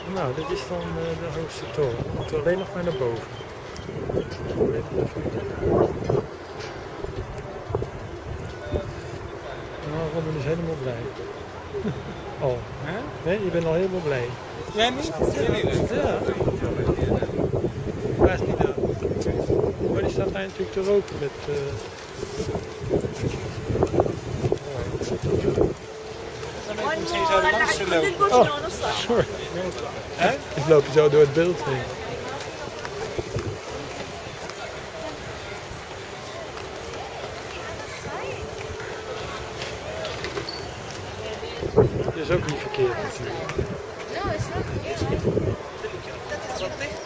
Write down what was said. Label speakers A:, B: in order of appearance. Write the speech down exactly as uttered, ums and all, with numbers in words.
A: Nou, dit is dan uh, de hoogste toren. We moeten alleen nog maar naar boven. Nou, Robin is helemaal blij. Oh, hè? Nee, je bent al helemaal blij.
B: Jij niet?
A: Ja. Waar is die dan? Maar die staat daar natuurlijk te roken met... Uh... Oh, sorry.
B: Hè?
A: Ik loop je zo door het beeld heen. Dat is ook niet verkeerd natuurlijk.
C: No, it's not. Dat is wat dicht.